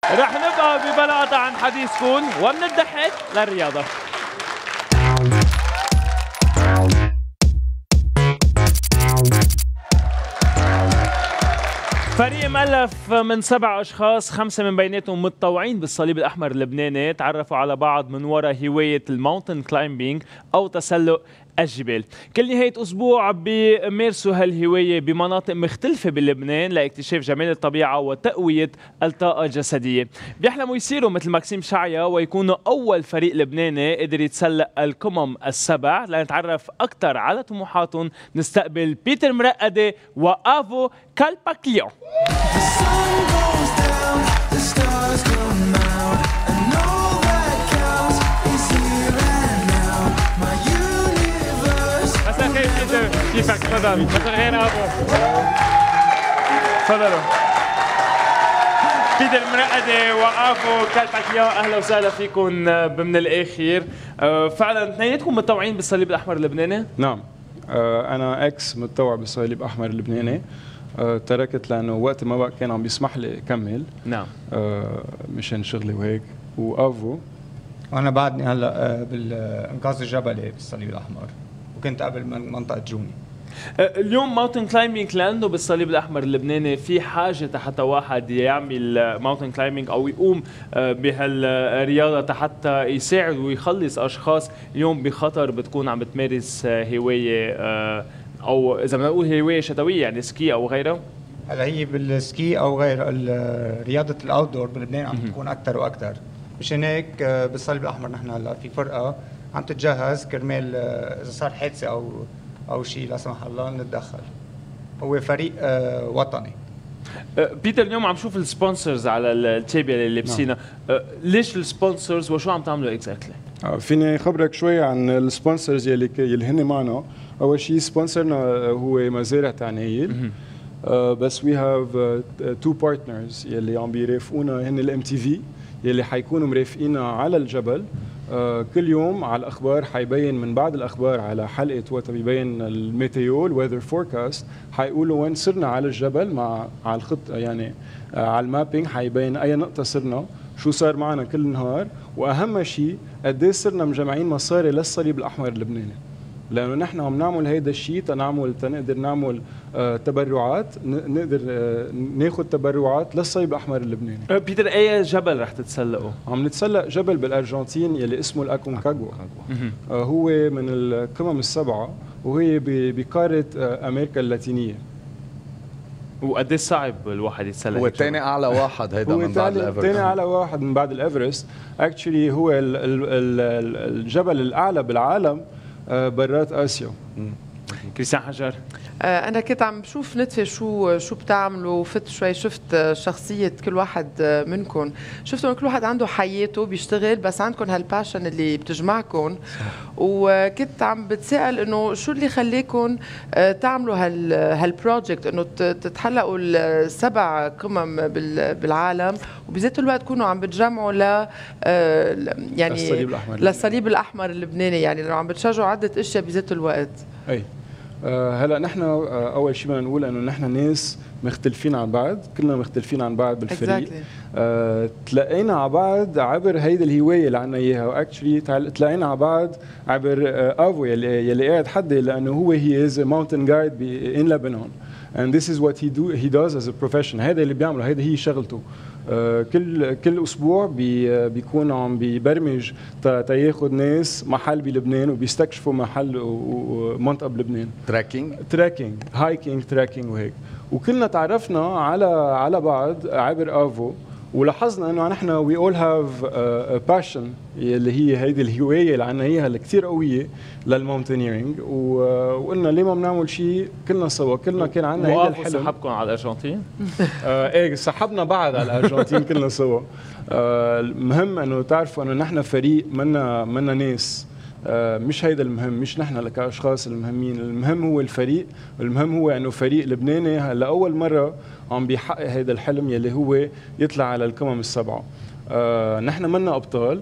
رح نبقى ببلا قطع عن حديثكم ومن الضحك للرياضة. فريق مؤلف من 7 أشخاص، 5 من بيناتهم متطوعين بالصليب الأحمر اللبناني، تعرفوا على بعض من وراء هواية الماونتن كلايمبينج أو تسلق الجبال. كل نهاية أسبوع بيمارسوا هالهواية بمناطق مختلفة بلبنان لاكتشاف جمال الطبيعة وتقوية الطاقة الجسدية. بيحلموا يصيروا مثل ماكسيم شعيا ويكونوا أول فريق لبناني قدر يتسلق القمم السبع. لنتعرف أكثر على طموحاتهم نستقبل بيتر مرقدة وآفو كالباكليون. مساء الخير بيتر، كيفك؟ تفضل. مساء الخير ابو. تفضلوا. بيتر مرقدة وآفو كالباكليون، اهلا وسهلا فيكم من الاخير. فعلا اثنيناتكم متطوعين بالصليب الاحمر اللبناني؟ نعم. انا اكس متطوع بالصليب الاحمر اللبناني. تركت لانه وقت ما بقى كان عم بيسمح لي اكمل. نعم. مشان شغلي وهيك. وافو وانا بعدني هلا بالانقاذ الجبلي بالصليب الاحمر، وكنت قبل من منطقه جوني. اليوم ماونتن كلايمينج لانه بالصليب الاحمر اللبناني في حاجه حتى واحد يعمل ماونتن كلايمينج او يقوم بهالرياضه حتى يساعد ويخلص اشخاص اليوم بخطر بتكون عم بتمارس هوايه او اذا بدنا نقول هوايه شتويه يعني سكي او غيرها. هلا هي بالسكي او غير رياضه الاوت دور بلبنان عم تكون اكثر واكثر، مشان هيك بالصليب الاحمر نحن هلا في فرقه عم تتجهز كرمال اذا صار حادثه او شيء لا سمح الله نتدخل. هو فريق وطني. بيتر اليوم عم شوف السبونسرز على التابع اللي لابسينها، ليش السبونسرز وشو عم تعملوا اكزاكتلي؟ فيني خبرك شوي عن السبونسرز يلي هن معنا. اول شيء سبونسرنا هو مزارع تعنايل. بس وي هاف تو بارتنرز يلي عم بيرافقونا، هن الام تي في يلي حيكونوا مرافقينا على الجبل. كل يوم على الاخبار حيبين من بعد الاخبار على حلقه وقت بيبين الميتيو الويذر فوركاست، حيقولوا وين صرنا على الجبل مع على الخطه يعني على المابينج، حيبين اي نقطه صرنا، شو صار معنا كل نهار، واهم شيء قد ايه صرنا مجمعين مصاري للصليب الاحمر اللبناني. لانه نحن عم نعمل هيدا الشيء تنقدر نعمل تبرعات، نقدر ناخذ تبرعات للصليب الاحمر اللبناني. بيتر اي جبل رح تتسلقوا؟ عم نتسلق جبل بالارجنتين يلي اسمه الاكونكاغوا. هو من القمم السبعه وهي بقاره امريكا اللاتينيه. وقد ايه صعب الواحد يتسلق؟ هو ثاني اعلى واحد هيدا من بعد الايفرست. ثاني اعلى واحد من بعد الايفرست. اكشلي هو الجبل الاعلى بالعالم برات اسيا. كريستيان حجار. أنا كنت عم بشوف نتفة شو بتعملوا، فت شوي شفت شخصية كل واحد منكم، شفت إنه كل واحد عنده حياته بيشتغل، بس عندكم هالباشن اللي بتجمعكم. وكنت عم بتسأل إنه شو اللي خليكم تعملوا هالبروجكت، إنه تتحلقوا ال7 قمم بالعالم، وبذات الوقت تكونوا عم بتجمعوا يعني للصليب الأحمر اللبناني، يعني لو عم بتشجعوا عدة أشياء بذات الوقت. أي هلا نحن اول شيء بدنا نقول انه نحن ناس مختلفين عن بعض، كلنا مختلفين عن بعض بالفريق. تلاقينا على بعض عبر هيدي الهوايه اللي عنا اياها، واكشلي تلاقينا على بعض عبر افو يلي قاعد حدي، لانه هو هي از ماونتن جايد ان لبنان and this is what he does as a profession. هذا اللي بيعمله، هذا هي شغلته. كل اسبوع بيكون عم بيبرمج تياخذ ناس محل بلبنان وبيستكشفوا محل ومنطقه بلبنان. تراكينج هايكينج تراكينج وهيك. وكلنا تعرفنا على بعض عبر افو، ولاحظنا انه نحن وي اول هاف باشن اللي هي هيدي الهوايه اللي عنا اياها اللي كثير قويه للماونتينيرينج، وقلنا ليه ما بنعمل شيء كلنا سوا. كلنا كان عندنا هيدا الحلم. سحبكم على الارجنتين؟ ايه سحبنا بعض على الارجنتين كلنا سوا. المهم انه تعرفوا انه نحن فريق منا ناس. مش هيدا المهم، مش نحن كاشخاص المهمين، المهم هو الفريق، والمهم هو انه فريق لبناني لاول مره عم بيحقق هيدا الحلم يلي هو يطلع على القمم السبعه. نحن منا ابطال،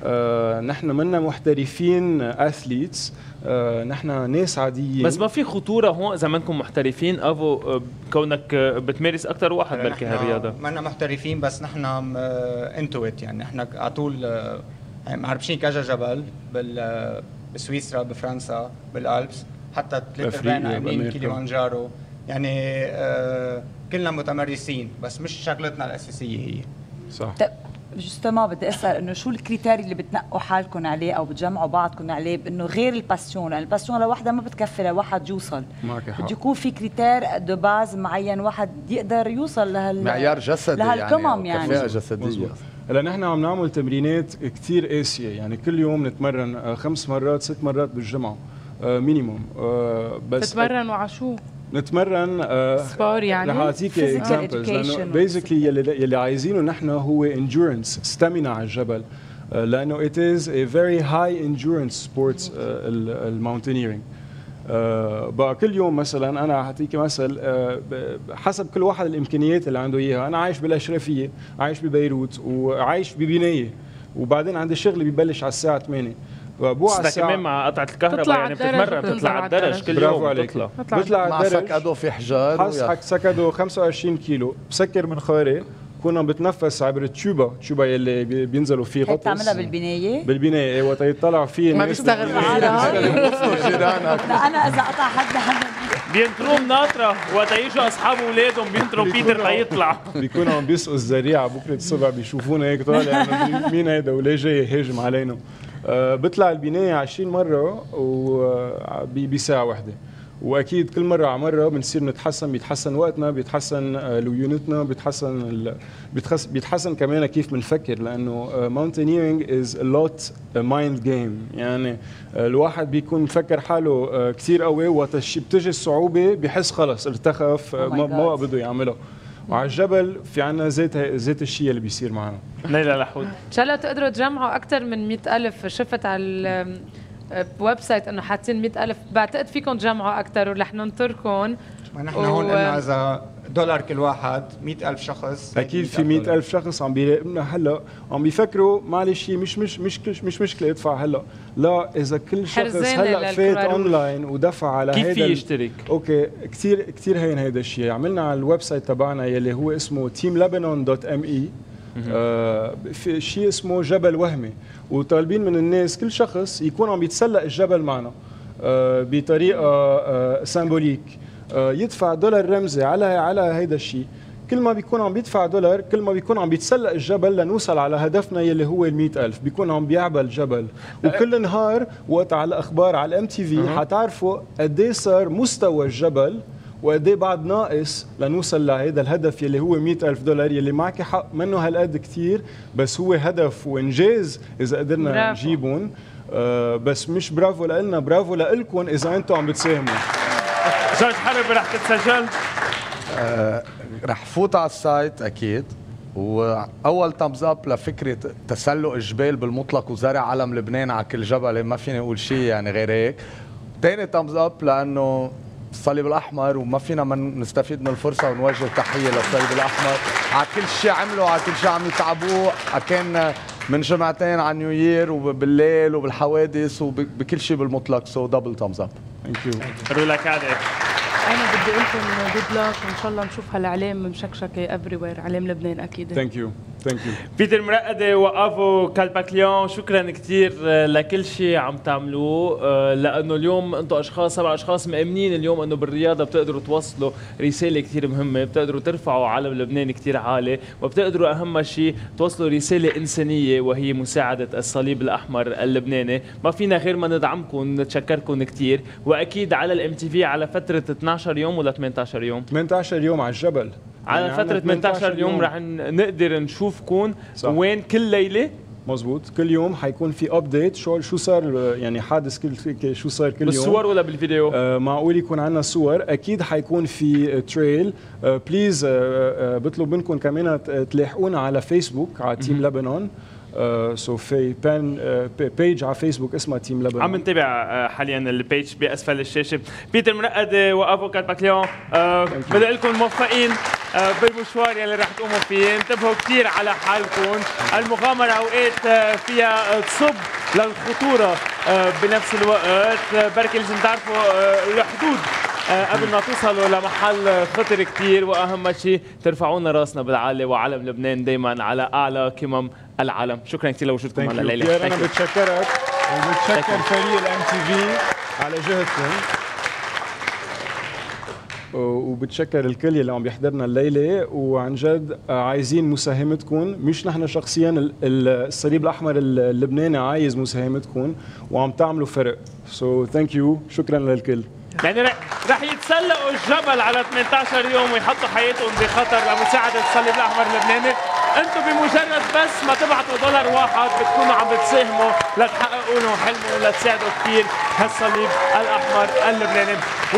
نحن منا محترفين اثليتس، نحن ناس عاديين. بس ما في خطوره هون اذا منكم محترفين افو كونك بتمارس اكثر واحد بركي هالرياضه؟ منا محترفين بس نحن انتويت، يعني نحن على طول معربشين كذا جبل بسويسرا، بفرنسا، بالالبس، حتى 3 قايمين كيليمانجارو، يعني كلنا متمرسين بس مش شغلتنا الاساسيه هي. صح. جوستومون بدي اسال انه شو الكريتيري اللي بتنقوا حالكم عليه او بتجمعوا بعضكم عليه بانه غير الباسيون، لان الباسيون لوحدها ما بتكفي لواحد يوصل، بده يكون في كريتير دو باز معين واحد يقدر يوصل معيار جسدي لهالقمم يعني كفاءة جسدية. هلا نحن عم نعمل تمرينات كثير قاسيه، يعني كل يوم نتمرن 5 مرات 6 مرات بالجمعه مينيموم. بس تتمرنوا على شو؟ نتمرن سبور يعني؟ رح اعطيك اكزامبلز، لانه بيزيكلي يلي عايزينه نحن هو اندورنس، ستامينا على الجبل، لانه it is a very high endurance sports الماونتينيرينج. بقى كل يوم مثلا انا حاعطيكي مثل حسب كل واحد الامكانيات اللي عنده اياها. انا عايش بالاشرفيه، عايش ببيروت، وعايش ببنايه، وبعدين عندي شغل بيبلش على الساعه 8. كمان مع قطعه الكهرباء يعني بتتمرن على الدرج كل يوم. برافو عليك. بطلع على مع الدرج سكادو في حجار، حاسك سكادو 25 كيلو، بسكر من خاري، كنا بتنفس عبر التيوبا يلي بينزلوا فيه غطس. بتعملها بالبنايه؟ بالبنايه وقت يطلع فيه ما بيستغرب جيرانك. لا انا اذا قطع حد بينطروا مناطره وقت يجوا اصحاب اولادهم بينطروا بيتر ليطلع. بيكونوا عم بيسقوا الزريعه بكره الصبح بيشوفونا هيك طالع يعني مين هيدا وليه جاي يهاجم علينا. بطلع البنايه 20 مره وبساعه واحده، واكيد كل مره على مره بنصير نتحسن، بيتحسن وقتنا، بيتحسن ليونتنا، بيتحسن كمان كيف بنفكر، لانه ماونتينيرينج از ا لوت مايند جيم، يعني الواحد بيكون مفكر حاله كثير قوي، وقت بتجي الصعوبه بحس خلص ارتخف، ما بده يعملها. وعلى الجبل في عنا ذات الشيء اللي بيصير معنا. ليلى لحود، ان شاء الله تقدروا تجمعوا اكثر من 100,000. شفت على الويب سايت انه حاطين 100,000، بعتقد فيكم تجمعوا اكثر ورح ننطركم. نحن هون قلنا اذا $1 كل واحد، 100,000 شخص، اكيد في 100,000 شخص عم بيراقبنا هلا، عم بيفكروا معلش هي مش مشكله ادفع هلا، لا اذا كل شخص هلا فات اونلاين ودفع على هيدا كيف في يشترك؟ اوكي كثير هين هيدا الشيء. عملنا على الويب سايت تبعنا يلي هو اسمه teamlebanon.me في شيء اسمه جبل وهمي، وطالبين من الناس كل شخص يكون عم يتسلق الجبل معنا بطريقه سيمبوليك، يدفع $1 رمزي على هيدا الشيء. كل ما بيكون عم بيدفع $1 كل ما بيكون عم بيتسلق الجبل لنوصل على هدفنا يلي هو 100,000. بيكون عم بيعبى الجبل، وكل نهار وقت على الاخبار على MTV حتعرفوا قد ايه صار مستوى الجبل وقد ايه بعد ناقص لنوصل لهيدا الهدف يلي هو $100,000 يلي معك حق منه هالقد كثير، بس هو هدف وانجاز اذا قدرنا نجيبهم. بس مش برافو لنا، برافو لكم اذا انتم عم بتساهموا. جورج حرب رح تتسجل؟ رح فوت على السايت اكيد، واول تامز اب لفكره تسلق الجبال بالمطلق وزرع علم لبنان على كل جبل، ما فيني اقول شيء يعني غير هيك. ثاني تامز اب لانه الصليب الاحمر، وما فينا من نستفيد من الفرصه ونوجه تحيه للصليب الاحمر على كل شيء عملوا، على كل شيء عم يتعبوه، كان من جمعتين على نيو يير وبالليل وبالحوادث وبكل شيء بالمطلق. سو دبل تامز اب. ثانك يو. رولا كادر، انا بدي اقول لكم جود لك، وان شاء الله نشوف هالاعلام مشكشكه افري وير، اعلام لبنان اكيد. ثانك يو. بيتر مرقدة وافو كالباكليون، شكرا كثير لكل شيء عم تعملوه، لانه اليوم انتم 7 اشخاص مأمنين اليوم انه بالرياضه بتقدروا توصلوا رساله كثير مهمه، بتقدروا ترفعوا علم لبنان كثير عالي، وبتقدروا اهم شيء توصلوا رساله انسانيه وهي مساعده الصليب الاحمر اللبناني. ما فينا غير ما ندعمكم، نتشكركم كثير، واكيد على الMTV على فتره 12 يوم ولا 18 يوم؟ 18 يوم على الجبل، على يعني فترة 18 يوم رح نقدر نشوفكم وين كل ليلة. مزبوط، كل يوم حيكون في ابديت شو صار، يعني حادث شو صار كل يوم، بالصور ولا بالفيديو؟ معقول يكون عندنا صور، اكيد حيكون في تريل. بليز بطلب منكم كمان تلاحقونا على فيسبوك على تيم لبنان. سو في بيج على فيسبوك اسمها تيم لبنان. عم نتابع حاليا البيج باسفل الشاشه. بيتر مرقدة وافو كالباكليون، بدي اقول لكم موفقين. بالمشوار يلي رح تقوموا فيه. انتبهوا كثير على حالكم، المغامرة اوقات فيها تصب للخطورة بنفس الوقت، بركي لازم تعرفوا الحدود قبل ما توصلوا لمحل خطر كثير، واهم شيء ترفعون راسنا بالعالي، وعلم لبنان دائما على اعلى قمم العالم. شكرا كثير لوجودكم معنا الليله. انا بتشكرك وبتشكر فريق الام تي في على جهدكم، وبتشكر الكل يلي عم بيحضرنا الليله، وعن جد عايزين مساهمتكم، مش نحن شخصيا، الصليب الاحمر اللبناني عايز مساهمتكم وعم تعملوا فرق. سو ثانك يو، شكرا للكل. يعني رح يتسلقوا الجبل على 18 يوم ويحطوا حياتهم بخطر لمساعدة الصليب الأحمر اللبناني. انتم بمجرد بس ما تبعتوا $1 بتكونوا عم بتساهموا لتحققوا لهم حلمهم ولتساعدوا كثير هالصليب الأحمر اللبناني.